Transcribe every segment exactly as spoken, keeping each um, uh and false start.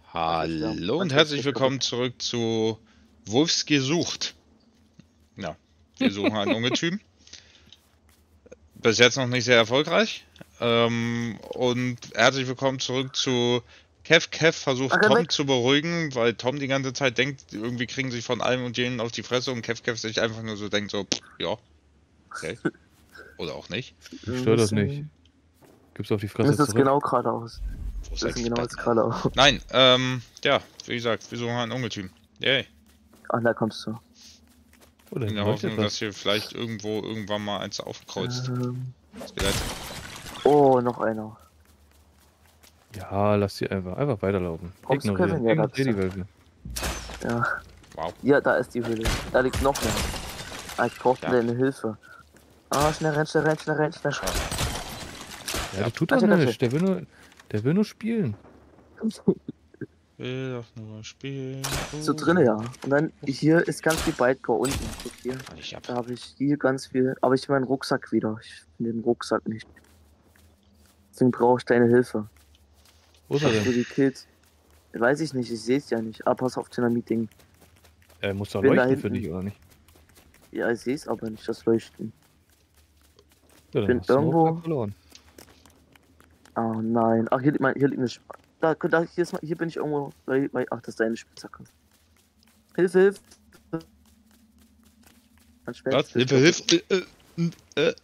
Hallo und herzlich willkommen zurück zu Wolfs gesucht. Ja, wir suchen ein Ungetüm. Bis jetzt noch nicht sehr erfolgreich. Ähm, und herzlich willkommen zurück zu Kev. Kev versucht Okay, Tom weg. zu beruhigen, weil Tom die ganze Zeit denkt, irgendwie kriegen sie von allem und jenen auf die Fresse und Kev Kev sich einfach nur so denkt, so, pff, ja, okay. Oder auch nicht. Ich stör das nicht. Gib's auf die Fresse Das ist zurück. genau geradeaus. Wo ist Das ist eigentlich genau jetzt Batman? geradeaus. Nein, ähm, ja, wie gesagt, wir suchen ein Ungetüm. Yay. Ach, da kommst du. Oder In der leuchtet Hoffnung, was. dass hier vielleicht irgendwo irgendwann mal eins aufkreuzt. Ähm, Skelett. oh, noch einer. Ja, lass sie einfach. Einfach weiterlaufen. Kommst du, Ignorieren. Kevin? Ja, da Ignorieren bist die du. Wölfe. Ja. Wow. Ja, da ist die Höhle. Da liegt noch mehr. Ah, ich brauchte Ja. deine Hilfe. Ah, schnell rennen, schnell rennen, schnell rennen, schnell. Schade. Ja, Ja. der tut doch Gotcha, nichts. Der will nur, der will nur spielen. Will doch nur spielen. So drinne, ja. Und dann hier ist ganz viel Bytecore unten. Guck hier. Ich hab. Da habe ich hier ganz viel. Aber ich meinen Rucksack wieder. Ich finde den Rucksack nicht. Deswegen brauche ich deine Hilfe. Wo ist er Hast du denn? die Kills? Weiß ich nicht, ich sehe es ja nicht. Aber pass auf Dynamit-Ding. Er muss doch Bin da leuchten für hinten. dich, oder nicht? Ja, ich sehe es aber nicht, das Leuchten. Ja, dann bin hast du den irgendwo- Rucksack verloren. Oh nein. Ach, hier liegt mein, hier liegt eine Sp da, da, hier, ist, hier bin ich irgendwo. Bei, bei, ach, das ist deine Spitzhacke. Hilfe, Hilfe. Dann später- Was? Hilfe, Hilfe. Äh, äh,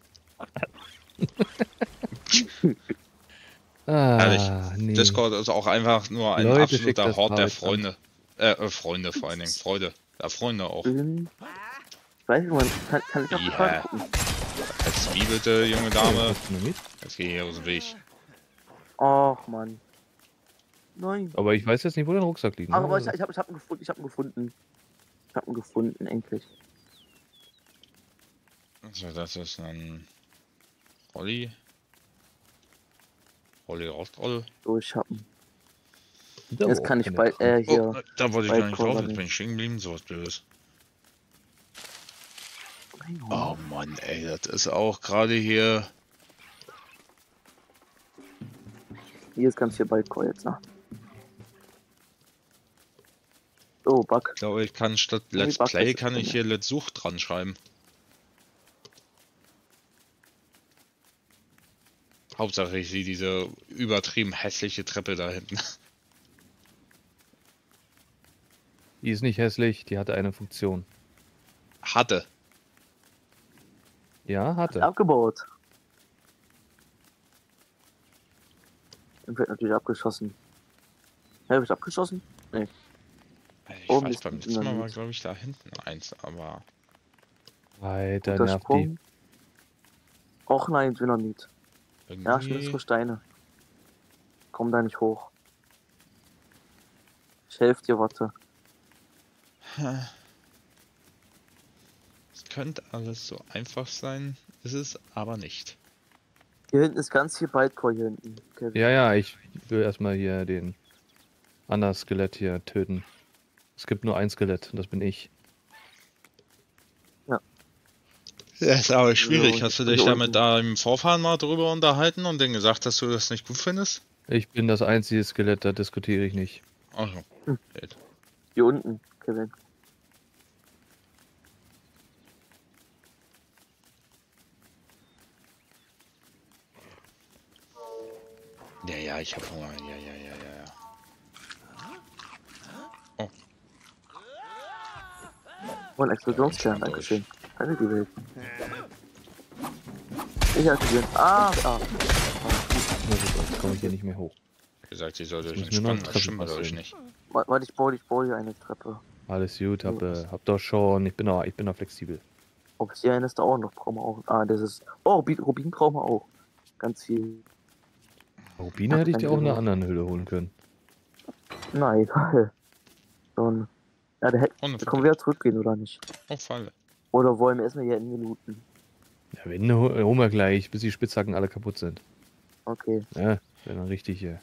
äh. Ah, Herrlich. nee. Discord ist auch einfach nur ein Leute, schickt absoluter das Hort der Arbeitsamt. Freunde. Äh, äh, Freunde vor allen Dingen. Freude. Ja, Freunde auch. Ähm, Ich weiß nicht, man kann, kann ich auf die Ja. Karte gucken. Als wie bitte, junge Ja, Dame? hast du noch mit? Jetzt geh hier aus dem Weg. Ach, Mann. Nein. Aber ich weiß jetzt nicht, wo dein Rucksack liegt. ne? Ach, aber ich, ich habe ich hab ihn gefunden, ich habe ihn gefunden. Ich habe ihn gefunden, endlich. Also, das ist ein Rolli. Rolli Rostroll. So, ich hab ihn. Sind aber Jetzt auch kann ich keine bei, Kranken. äh, hier. Oh, da wollte ich bei gar nicht drauf, Cora jetzt bin nicht. ich stehen geblieben, sowas Blödes. Nein, Oh Mann, ey, das ist auch gerade hier. Hier ist ganz viel Bytecore jetzt, ne? Oh, Bug. Ich glaube, ich kann statt Irgendwie Let's buggt Play das kann bei ich mir. hier Let's Such dran schreiben. Hauptsache ich sehe diese übertrieben hässliche Treppe da hinten. Die ist nicht hässlich, die hatte eine Funktion. Hatte. Ja, hatte. Abgebaut. Dann wird natürlich abgeschossen. Ja, hab ich abgeschossen? Nee. Ich Oben weiß, ist beim ein letzten Mal war, Dynamit. glaube ich, da hinten eins, aber. Alter, Guter nervt die. Sprung. Och nein, Dynamit. Ja, Irgendwie. stimmt, so Steine. Komm da nicht hoch. Ich helfe dir, warte. Es könnte alles so einfach sein, ist es aber nicht. Hier hinten ist ganz viel Bytecore hier hinten. Kevin. Ja, ja, ich will erstmal hier den anderen Skelett hier töten. Es gibt nur ein Skelett und das bin ich. Ja, ist aber schwierig. So, Hast du hier dich da unten. mit deinem Vorfahren mal drüber unterhalten und denen gesagt, dass du das nicht gut findest? Ich bin das einzige Skelett, da diskutiere ich nicht. Also, Hm. geht. Hier unten, Kevin. Ja, ja, ich hab Hunger. Ja, ja, ja, ja, ja. Oh, ein Explosionskern, Ja, dankeschön. Danke, die Welt. Ich hatte den. Ah, ah. Na super, jetzt komme ich hier nicht mehr hoch. Wie gesagt, ich sollte euch Jetzt müssen wir noch entspannen, das Treppen stimmt bei euch passieren. nicht. Warte, ich baue, ich baue hier eine Treppe. Alles gut, hab, äh, hab doch schon. Ich bin da, ich bin da flexibel. Obsidian ist da auch noch, brauchen wir auch. Ah, das ist. Oh, Rubin, Rubin brauchen wir auch. Ganz viel. Rubine Ach, hätte ich dir auch in einer danke. anderen Höhle holen können. Na, egal. So ein. Ja, der hätte. Ohne Da können wir wieder zurückgehen, oder nicht? Oh, Falle. Oder wollen wir erstmal hier in Minuten? Ja, wenn, hol- holen wir gleich, bis die Spitzhacken alle kaputt sind. Okay. Ja, wäre dann richtig hier.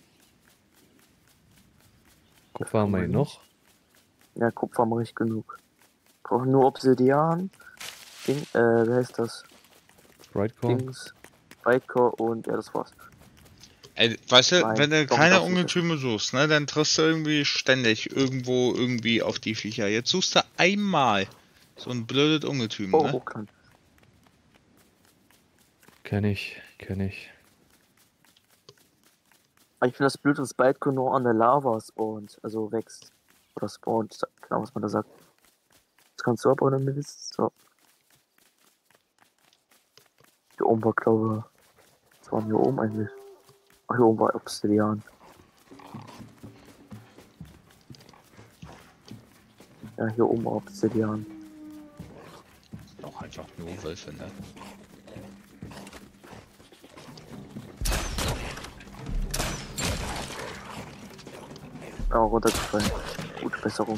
Kupfer haben wir hier noch. Ja, Kupfer mache ich genug. Brauchen nur Obsidian. Ding, äh, wie heißt das? Brightcore. Dings. Bytecore und ja, das war's. Ey, weißt du, Nein, wenn du doch, keine das ist- Ungetüme suchst, ne, dann triffst du irgendwie ständig irgendwo irgendwie auf die Viecher. Jetzt suchst du einmal so ein blödes Ungetüm, Oh, ne? hochkant. Kenn ich, kenn ich. Aber ich finde das blöd, dass Bytecode nur an der Lava spawnt, also wächst. Oder spawnt, genau was man da sagt. Das kannst du aber in der Mitte. So. Hier oben war, glaube ich. Was war denn hier oben eigentlich? Ach, hier oben war Obsidian. Ja, hier oben war Obsidian. Auch einfach nur Wölfe, ne? Ja, runtergefallen. Gute Besserung.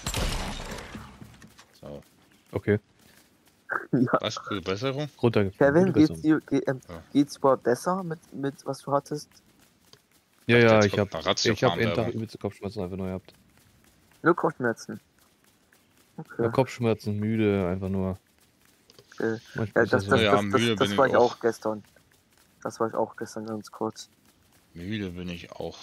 So. Okay, Ja. Was? Gute Besserung? runtergefallen. Kevin, Gute geht's Besserung. dir, ge, ähm, Ja. geht's überhaupt besser mit, mit was du hattest? Ja, dachte, ja, jetzt ich kommt hab, eine Ratio ich hab jeden Tag Farm-Werbung. übelste Kopfschmerzen einfach nur gehabt. Nur Kopfschmerzen. Ja, Okay. Kopfschmerzen, müde, einfach nur. okay. Manchmal Ja, ist das, das das, so. Ja, das, müde das, das bin war ich ich auch auch. gestern. Das war ich auch gestern ganz kurz. Müde bin ich auch.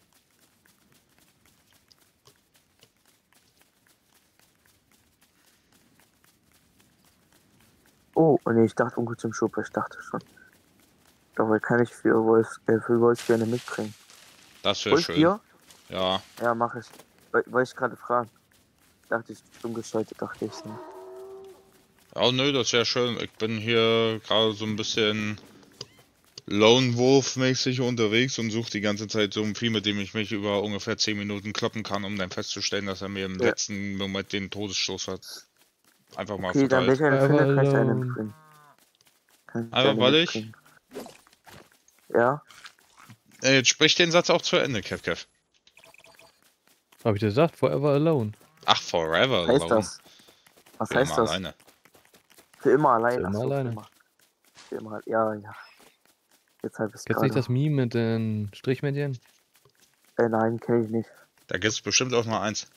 Oh, nee, ich dachte ungut zum Schub, ich dachte schon. Dabei kann ich für Wolf, äh, für Wolf gerne mitbringen. Das wäre Wolf schön. hier? Ja. Ja, mach ich. Weil, weil ich gerade fragen. Dachte ich, stumm geschaltet, dachte ich so. Oh nö, das wäre schön. Ich bin hier gerade so ein bisschen Lone Wolf-mäßig unterwegs und suche die ganze Zeit so ein Vieh, mit dem ich mich über ungefähr zehn Minuten kloppen kann, um dann festzustellen, dass er mir im Ja. letzten Moment den Todesstoß hat. Einfach mal Okay, dann wenn ich verteilt. einen finde, kann ich einen alone. mitbringen. Kann ich Einfach gerne weil ich- mitbringen. Ja, Äh, jetzt sprich den Satz auch zu Ende, Kev Kev. Hab ich dir gesagt, forever alone. Ach, forever was heißt alone. das? Was Für heißt immer das? alleine. Für immer allein. Für immer Ach so, alleine. Für immer. Für immer, ja, ja. Jetzt halt bis Kennst du nicht gerade. das Meme mit den Strichmännchen? Äh, nein, kenne ich nicht. Da gibt's bestimmt auch noch eins.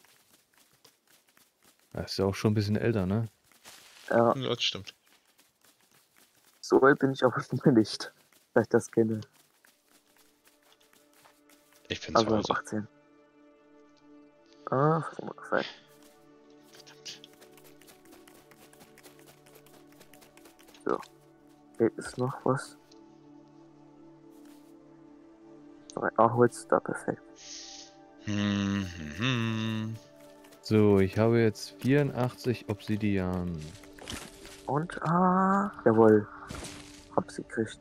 Das ist ja auch schon ein bisschen älter, ne? Ja, Ja, das stimmt. so alt bin ich aber nicht, dass ich das kenne. Ich bin zu Also ab Hause. achtzehn. Ah, was hat mir gefallen. So. Hier ist noch was. So, ah, Holz da, perfekt. Hm, hm, hm. So, ich habe jetzt vierundachtzig Obsidian. Und, ah, jawohl. Hab sie gekriegt.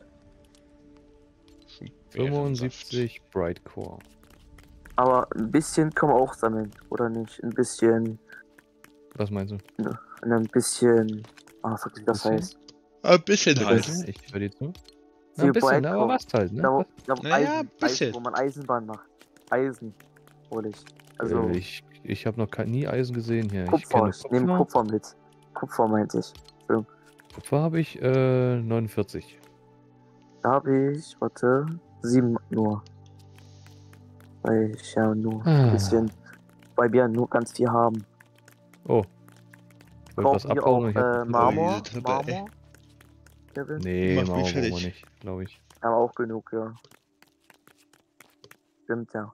fünfundsiebzig Brightcore. Aber ein bisschen kann man auch sammeln, oder nicht? Ein bisschen, Was meinst du? ne, ein bisschen, ah, fuck, wie das Bisschen? heißt. Ein bisschen Ja, halt. das- Bitte? Ich höre dir zu. Na, Viel ein bisschen, Brightcore. aber was halt, ne? Da, wo, Was? da, wo Naja, Eisen, ein bisschen. Eisen, wo man Eisenbahn macht. Eisen, hol ich. Also, Äh, ich ich habe noch kein, nie Eisen gesehen hier. Ich Kupfer, kenne ich nehme Kupfer. Kupfer mit. Kupfer meinte ich. Kupfer habe ich äh, neunundvierzig. Da habe ich, warte, sieben nur. Weil ich ja nur Ah. ein bisschen, weil wir nur ganz viel haben. Oh. Ich wollte was Brauchen wir abbauen auch und ich äh, habe Marmor? diese Treppe, ey. Marmor? Kevin? Nee, Mach mich Mauer brauchen wir fertig. nicht, glaube ich. Haben wir auch genug, ja. Stimmt, ja.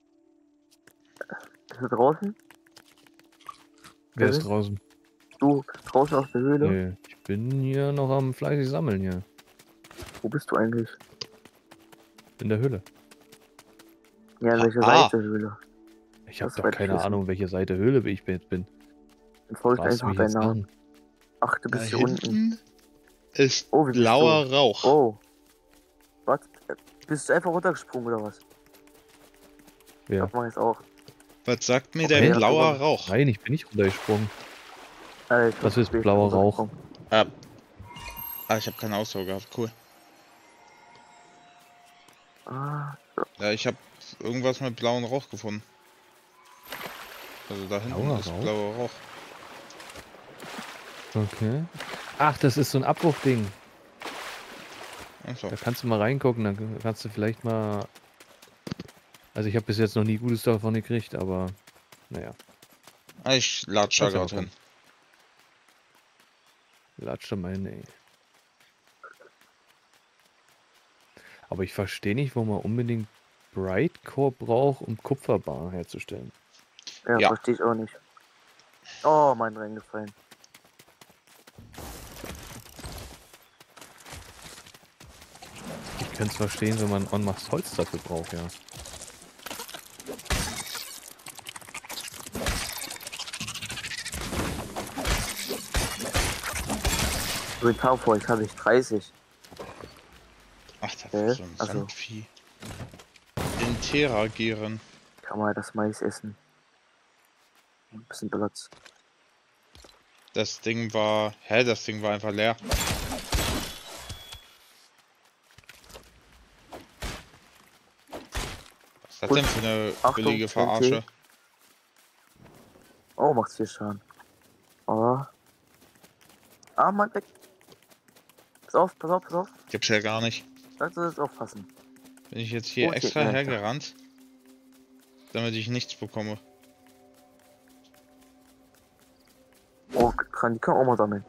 Bist du draußen? Wer ist Kevin? draußen? Du draußen aus der Höhle? Nee, ich bin hier noch am fleißig sammeln hier. Wo bist du eigentlich? In der Höhle. Ja, an welcher Ah. Seite der Höhle? Ich habe Das doch wollte ich keine wissen. Ahnung, welche Seite Höhle ich jetzt bin. Dann folgt Fragst du einfach mich deinen jetzt Namen. an? Ach, du Da bist hier unten. hinten ist Oh, wie bist blauer du? Rauch. Oh. Was? Bist du einfach runtergesprungen oder was? Ja. Das mach ich jetzt auch. Was sagt mir Okay, der ja, blauer aber- Rauch? Nein, ich bin nicht runtergesprungen. Äh, ich Was bin ist spät blauer Rauch? runtergesprungen. Ah, ah ich habe keine Ausdauer gehabt. Cool. Ah, Ja, ich habe irgendwas mit blauem Rauch gefunden. Also da hinten Blauer ist Rauch? blauer Rauch. Okay. Ach, das ist so ein Abbruchding. Achso. Da kannst du mal reingucken, dann kannst du vielleicht mal... Also ich habe bis jetzt noch nie Gutes davon gekriegt, aber naja, Ah, ich latsch da Kannst du gerade mal hin. latscht da mal hin, ey. Aber ich verstehe nicht, warum man unbedingt Brightcore braucht, um Kupferbar herzustellen. Ja, Ja. verstehe ich auch nicht. Oh, mein reingefallen. Ich kann es verstehen, wenn man en masse Holz dafür braucht, ja. Mit Powerpoint habe ich dreißig. Ach, das Äh, ist so ein also- Sandvieh. Interagieren. Kann man das Mais essen. Ein bisschen Platz. Das Ding war... Hä, das Ding war einfach leer. Was ist das Gut. denn für eine Achtung, billige T N T. Verarsche? Oh, macht viel Schaden. Oh. Ah, Mann, weg. Pass auf, pass auf, pass auf. Gibt's ja gar nicht. Da solltest du aufpassen. Bin ich jetzt hier Oh, extra ja, hergerannt, damit ich nichts bekomme. Oh, kann, die können auch mal sammeln.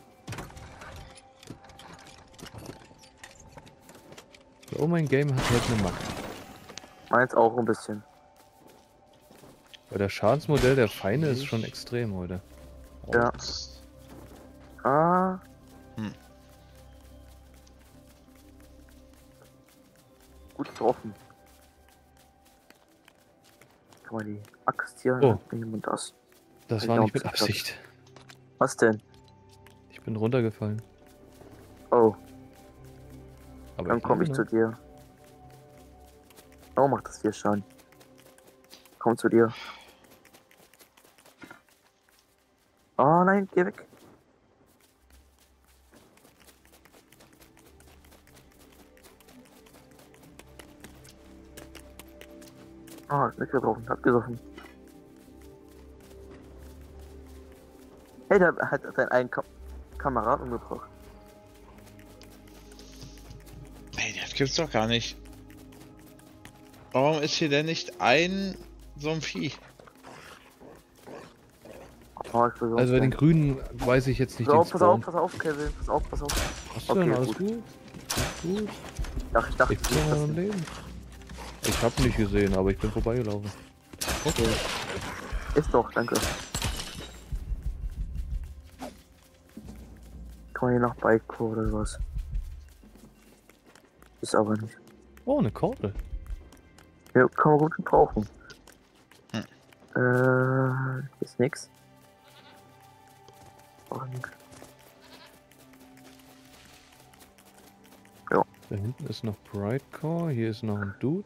Oh, mein Game hat halt eine Macht. Meins auch ein bisschen. Weil das Schadensmodell der Feinde ist schon extrem heute. Ja. Holz. Ah. Hm. Gut getroffen. Kann man die Axt hier Oh. nehmen und das. Das Ich war glaub, nicht mit das- Absicht. Was denn? Ich bin runtergefallen. Oh, Aber dann komme ich lebe zu noch. dir. Oh, macht das viel Schaden. Komm zu dir. Oh nein, geh weg. Ah, ist nicht getroffen, hat gesoffen. Hey, der hat seinen einen Ka Kameraden umgebracht. Ey, das gibt's doch gar nicht. Warum ist hier denn nicht ein so ein Vieh? Oh, ich versuch's Also bei den gleich. Grünen weiß ich jetzt nicht Pass den auf, pass auf, Spawn. pass auf, Kevin, pass auf, pass auf. Hast du denn Okay, alles gut. gut? Alles gut? Ach, ich dachte, Ich bin noch am Leben. Ich hab nicht gesehen, aber ich bin vorbeigelaufen. okay. Ist doch, danke. Kann man hier nach Bike oder was? Ist aber nicht. Oh, eine Kordel. Ja, kann man gut gebrauchen. Hm. Äh, hier ist nix. Auch nix. Da hinten ist noch Brightcore, hier ist noch ein Dude.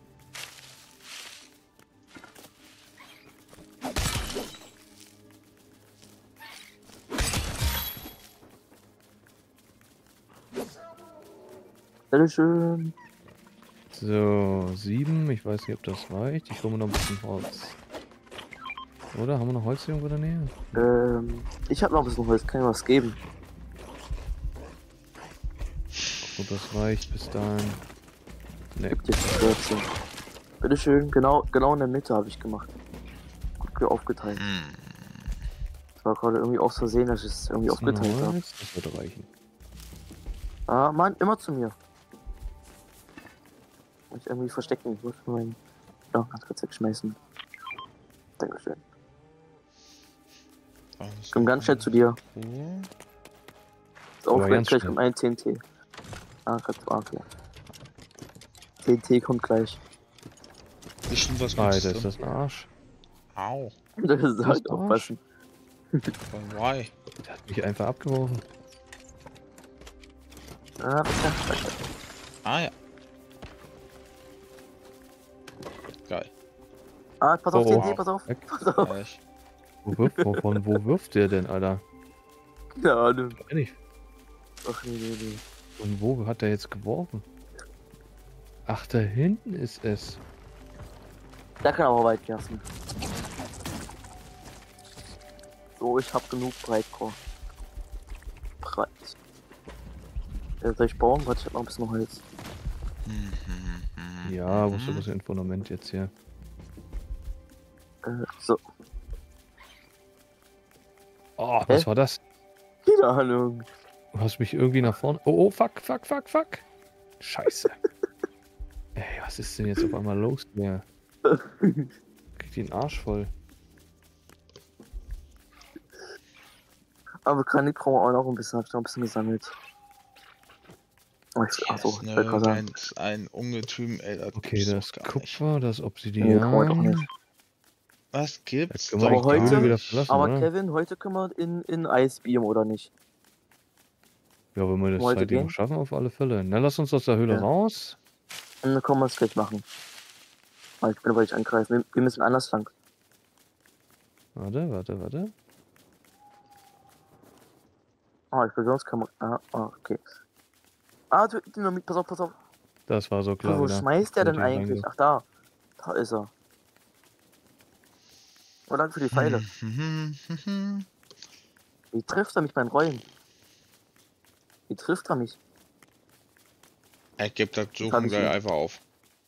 Bitteschön. So, sieben. Ich weiß nicht, ob das reicht. Ich hole mir noch ein bisschen Holz. Oder? Haben wir noch Holz irgendwo in der Nähe? Ähm, ich hab noch ein bisschen Holz, kann ich was geben. Ob das reicht bis dahin. Ne, Gibt dir vierzehn. Bitteschön, genau, genau in der Mitte habe ich gemacht. Gut aufgeteilt. Hm. Das war gerade irgendwie aus Versehen, dass ich es irgendwie ist noch aufgeteilt habe. Holz. Das würde reichen. Ah, Mann, immer zu mir. Muss ich irgendwie verstecken. Ich muss meinen. Ja, ganz kurz wegschmeißen. Dankeschön. Ich komm ganz schnell zu dir. Oh. Ist auch Aber gleich ganz gleich schnell. kommt ein T N T. Ah, grad ah, okay. T N T kommt gleich. Bestimmt was Alter, Gutes ist drin. das ein Arsch. Au. Das ist halt Arsch. aufpassen. Why? Der hat mich einfach abgeworfen. Ah, bitte. Ah ja. Geil. Ah, pass auf, Oh, T N wow. T, pass auf. Weg. Pass auf. Gleich. Wo wirft, wovon, wo wirft der denn, Alter? Keine Ahnung. Ehrlich. Ach nee, nee, nee. Und wo hat er jetzt geworfen? Ach, da hinten ist es. Der kann aber weit lassen. So, ich hab genug Breitcore. Breit. Äh, soll ich bauen? Warte, ich hab noch ein bisschen Holz. Hm, hm, hm, Ja, hm, wo ist hm. das ein Fundament jetzt hier? Äh, so. Oh, was Hä? war das? Keine Ahnung. Du hast mich irgendwie nach vorne. Oh, oh, fuck, fuck, fuck, fuck. Scheiße. Was ist denn jetzt auf einmal los hier? Kriegt den Arsch voll. Aber Granit brauchen wir auch noch ein bisschen, hab ich noch ein bisschen gesammelt. Oh, ich, Hier achso, ist ich wollte gerade sagen. nirgends ein Ungetüm, ey, das Okay, gibt's das doch gar nicht. Kupfer, das Nee, kann man doch Obsidian. nicht. Was gibt's können wir doch Aber die heute- Höhle gar wieder nicht. verlassen, Aber oder? Kevin, heute können wir in, in Eisbiom, oder nicht? Ja, wenn wir das Heute zeitlich noch gehen? schaffen, auf alle Fälle. Na, lass uns aus der Höhle Ja. raus. Und dann können wir es gleich machen. Aber ich bin aber nicht angreifen. Wir, wir müssen anders lang. Warte, warte, warte. Ah, ich will sonst kann man. Ah, ah, okay. Ah, du, Dynamit, pass auf, pass auf. Das war so klar Wo wieder. schmeißt der denn Sollte hier eigentlich? reinge- Ach, da. Da ist er. Oh, danke für die Pfeile. Hm, hm, hm. Wie trifft er mich beim Rollen? Wie trifft er mich? Ich geb das hab Suchen ich gleich nicht. einfach auf.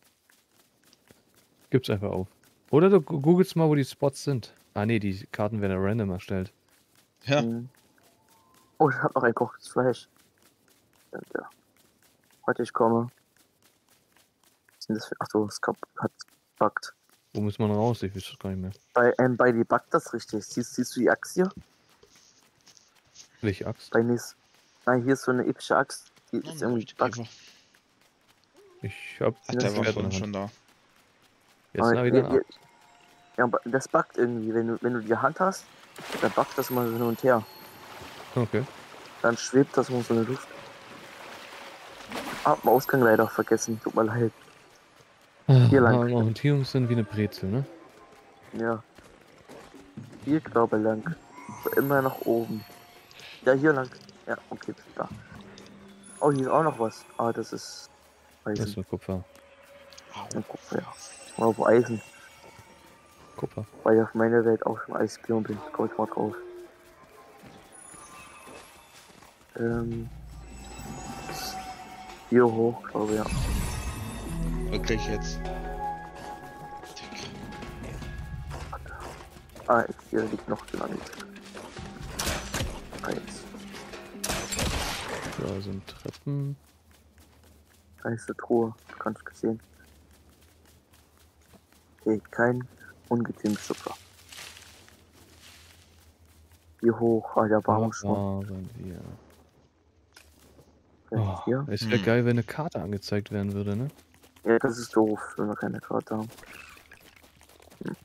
Gib's einfach auf. Oder du gu- googelst mal, wo die Spots sind. Ah ne, die Karten werden ja random erstellt. Ja, Hm. Oh, ich hab noch ein gekochtes Fleisch. Ja, ja. Heute ich komme. Was sind das für. Achso, es kap- hat buggt. Wo muss man raus? Ich weiß das gar nicht mehr. Bei, ähm, bei die buggt das richtig. Siehst, siehst du die Axt hier? Welche Axt? Bei Nis. Nein, hier ist so eine epische Axt. Die oh, ist ein irgendwie buggt. Käfer. Ich hab Ach, Das der ist war Schwert in vorhin der schon da. Hand. Jetzt Aber na wieder ihr- eine ihr- Axt. Ja, aber das buggt irgendwie. Wenn du, wenn du die Hand hast, dann buggt das immer so hin und her. Okay. Dann schwebt das immer so in der Luft. Hab den Ausgang leider vergessen. Tut mir leid. Hier lang. Ah, Orientierung sind wie eine Brezel, ne? Ja. Hier, glaube ich, lang. Immer nach oben. Ja, hier lang. Ja, okay, da. Oh, hier ist auch noch was. Ah, das ist Das ist Eisen. nur Kupfer. Au. Ja, Kupfer, ja. Oder wo Eisen. Kupfer. Weil ich auf meiner Welt auch schon Eisbiom bin. Komm ich mal drauf. Ähm. Hier hoch, glaube ich, ja. Wirklich jetzt. Ah, hier liegt noch Dynamit. Eins. Da sind Treppen. Da ist eine Truhe. Kann ich gesehen. Okay, kein Ungetümsuppe. Hier hoch, ah, der Da Baumschwung. waren wir. Vielleicht Oh, hier. es wäre Hm. geil, wenn eine Karte angezeigt werden würde, ne? Ja, das ist doof, wenn wir keine Karte haben. Hm.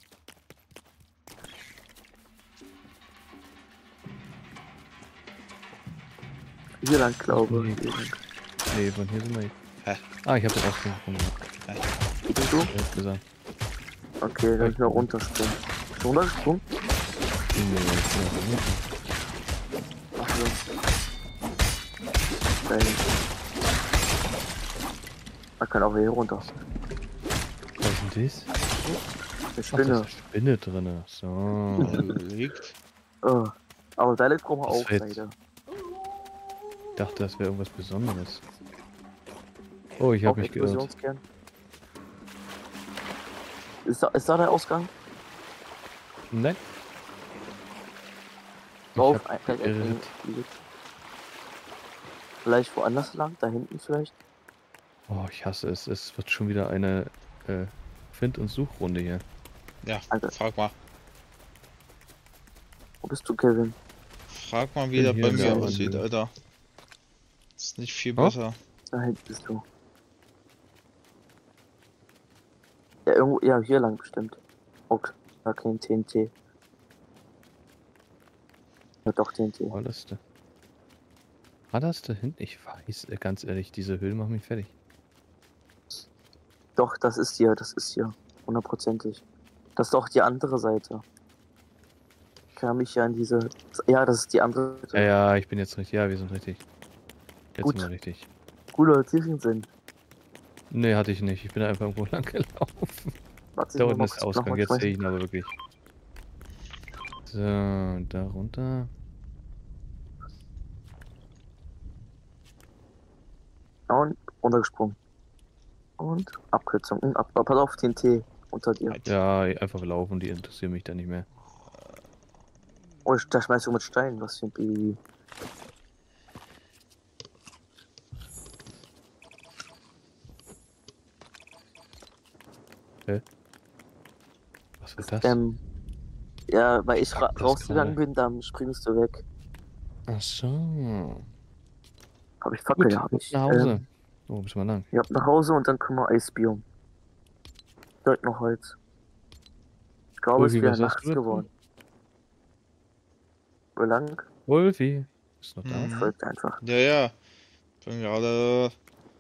Hier lang, glaube ich. Hier lang. Nee, von hier sind wir nicht. Hä? Ah, ich hab den Ausgang gefunden. Bist du? Ehrlich gesagt. Okay, dann müssen wir runterspringen. Bist du runtergesprungen? Nee, ich bin auf der Mitte. Ach so. Geil. Man kann auch hier runter. Was ist denn das? Eine Ach, da ist Spinne. eine Spinne drin. So. Liegt. Oh. Aber da brauchen wir Das auch wird- Seite. Ich dachte, das wäre irgendwas Besonderes. Oh, ich habe Auch mich geirrt. Explosionskern. Ist da, ist da der Ausgang? Nein. Ich Drauf, hab ein, ein, ein, geirrt. ein, Vielleicht woanders lang, da hinten vielleicht. Oh, ich hasse es. Es wird schon wieder eine äh, Find- und Suchrunde hier. Ja, Alter. frag mal. Wo bist du, Kevin? Frag mal, wie Bin das hier bei in mir der aussieht, Anlage. Alter. Ist nicht viel Oh? besser. Da hinten bist du. Ja, irgendwo, ja, hier lang bestimmt. Okay, da kein T N T. Ja, doch T N T. Wo war das da? War das da hinten? Ich weiß, äh, ganz ehrlich, diese Höhlen machen mich fertig. Doch, das ist hier, das ist hier. Hundertprozentig. Das ist doch die andere Seite. Ich kann mich ja an diese. Ja, das ist die andere Seite. Ja, ja, ich bin jetzt richtig. Ja, wir sind richtig. Jetzt Gut. sind wir richtig. Cooler Tiefensinn. Nee, hatte ich nicht. Ich bin einfach irgendwo lang gelaufen. Warte, Da ich unten mal ist kurz der Ausgang. nochmal Jetzt sehe schmeißen. ich ihn aber wirklich. So, da runter. Und runtergesprungen. Und Abkürzung. Und ab, pass auf, T N T unter dir. Ja, einfach laufen, die interessieren mich dann nicht mehr. Oh, da schmeißt du mit Steinen. Was für ein Baby. Was wird das? Ähm, ja, weil ich ra Sagt das rausgegangen gerade? bin, dann springst du weg. Ach so. Hab ich Fackel, Gut, ja, hab ab ich. nach Hause. Ähm, Oh, bis mal lang. ja, nach Hause und dann können wir Eisbiom. Direkt noch Holz. Ich glaube, es Wolfi, wäre was sagst nachts du dazu? geworden. Wie lang? Wolfi, bist du noch da? Ich Mhm. folge einfach. Ja, ja. Bin gerade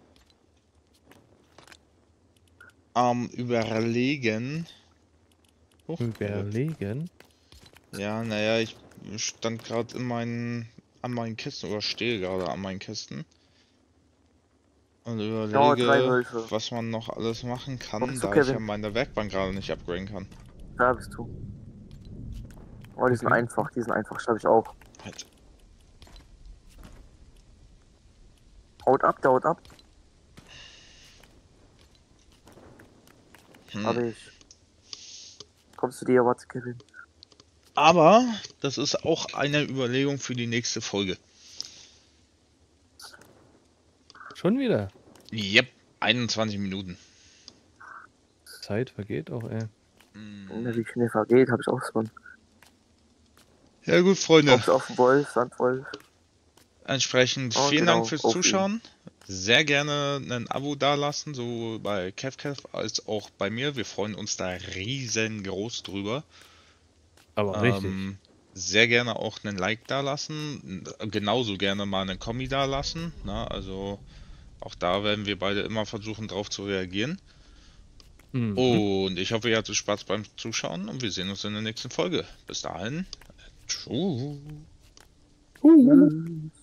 am Überlegen. Huch, Überlegen. ja, naja, ich stand gerade in meinen, an meinen Kisten oder stehe gerade an meinen Kisten. Und Ja, drei überlege, Wölfe. was man noch alles machen Wo kann, bist du, da ich ja Kevin? meine Werkbank gerade nicht upgraden kann. Da bist du. Oh, die sind Okay. einfach, die sind einfach, schaffe ich auch. Halt. Haut ab, da haut ab. Hm. Hab ich. Kommst du dir, warte, Kevin? Aber das ist auch eine Überlegung für die nächste Folge. Schon wieder. Yep, einundzwanzig Minuten. Zeit vergeht auch, ey. Mhm. Wie schnell vergeht, hab ich auch so. Ja gut, Freunde. Kommst du auf den Wolf, Sandwolf? Entsprechend Oh, vielen genau, Dank fürs auf ihn. Zuschauen. Sehr gerne ein Abo dalassen, so bei KevKev als auch bei mir. Wir freuen uns da riesengroß drüber. Aber richtig. Ähm, sehr gerne auch einen Like dalassen. Genauso gerne mal einen Kommi dalassen. Na, also auch da werden wir beide immer versuchen drauf zu reagieren. Mhm. Und ich hoffe, ihr hattet Spaß beim Zuschauen und wir sehen uns in der nächsten Folge. Bis dahin. Tschüss. Uh. Tschüss.